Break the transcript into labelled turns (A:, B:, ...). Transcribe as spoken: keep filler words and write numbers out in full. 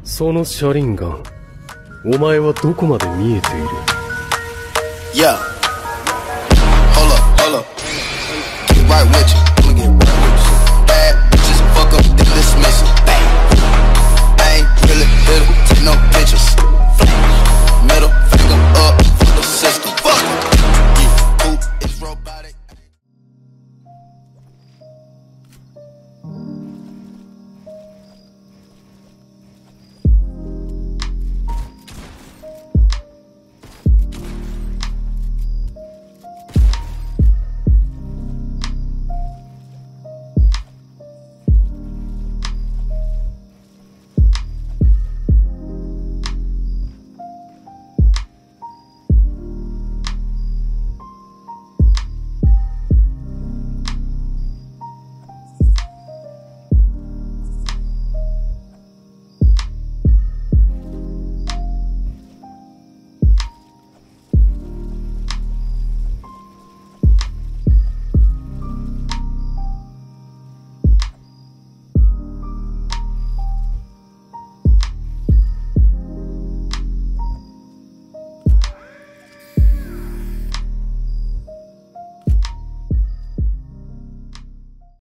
A: その車輪ガン、お前はどこまで見えている？
B: Yeah. Hold up, hold up. Get right with you.